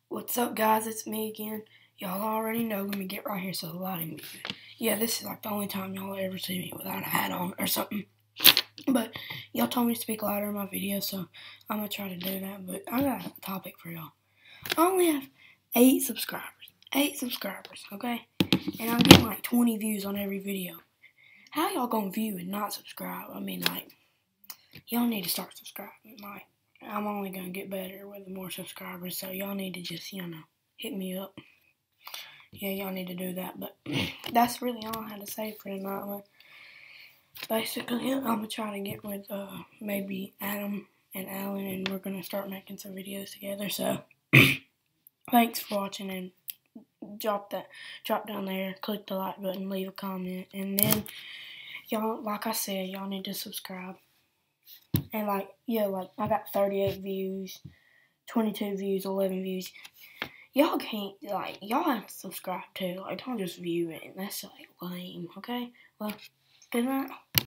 What's up, guys? It's me again. Y'all already know. Let me get right here so the lighting be good. Yeah, this is like the only time y'all ever see me without a hat on or something. But y'all told me to speak louder in my video, so I'm gonna try to do that. But I got a topic for y'all. I only have 8 subscribers. 8 subscribers, okay? And I'm getting like 20 views on every video. How y'all gonna view and not subscribe? I mean, like, y'all need to start subscribing. Like, I'm only gonna get better with more subscribers, so y'all need to just, hit me up. Yeah, y'all need to do that. But that's really all I had to say for tonight. Like, basically, I'm gonna try to get with maybe Adam and Alan, and we're gonna start making some videos together. So, thanks for watching, and drop down there, click the like button, leave a comment, and then y'all, like I said, y'all need to subscribe. And I got 38 views, 22 views, 11 views. Y'all can't, y'all have to subscribe too. Like, don't just view it. That's, lame, okay? Well, good night.